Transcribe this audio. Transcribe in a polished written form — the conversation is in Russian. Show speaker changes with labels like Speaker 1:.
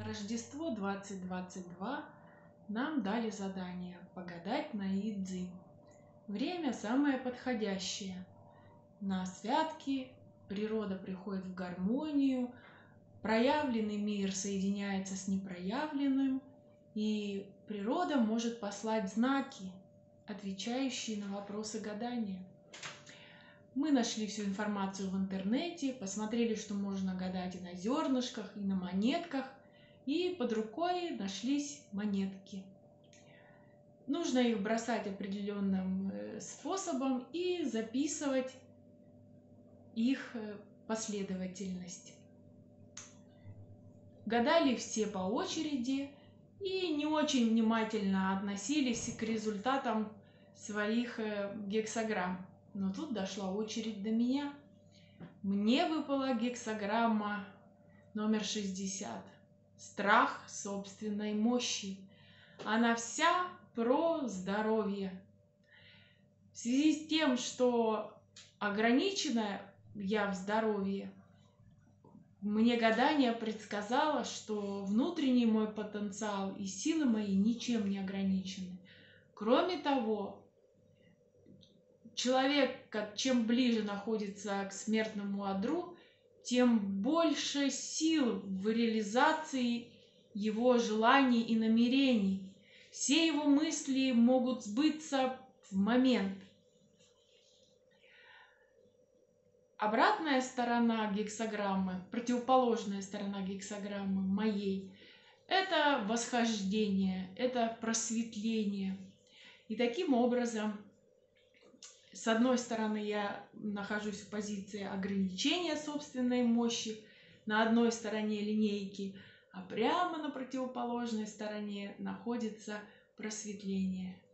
Speaker 1: Рождество 2022 нам дали задание погадать на Идзин. Время самое подходящее. На святки природа приходит в гармонию, проявленный мир соединяется с непроявленным, и природа может послать знаки, отвечающие на вопросы гадания. Мы нашли всю информацию в интернете, посмотрели, что можно гадать и на зернышках, и на монетках, и под рукой нашлись монетки. Нужно их бросать определенным способом и записывать их последовательность. Гадали все по очереди и не очень внимательно относились к результатам своих гексаграмм. Но тут дошла очередь до меня. Мне выпала гексаграмма номер 60. Страх собственной мощи. Она вся про здоровье. В связи с тем, что ограниченная я в здоровье, мне гадание предсказало, что внутренний мой потенциал и силы мои ничем не ограничены. Кроме того, человек, чем ближе находится к смертному одру, тем больше сил в реализации его желаний и намерений. Все его мысли могут сбыться в момент. Обратная сторона гексаграммы, противоположная сторона гексаграммы моей, это восхождение, это просветление. И таким образом, с одной стороны, я нахожусь в позиции ограничения собственной мощи, на одной стороне линейки, а прямо на противоположной стороне находится просветление.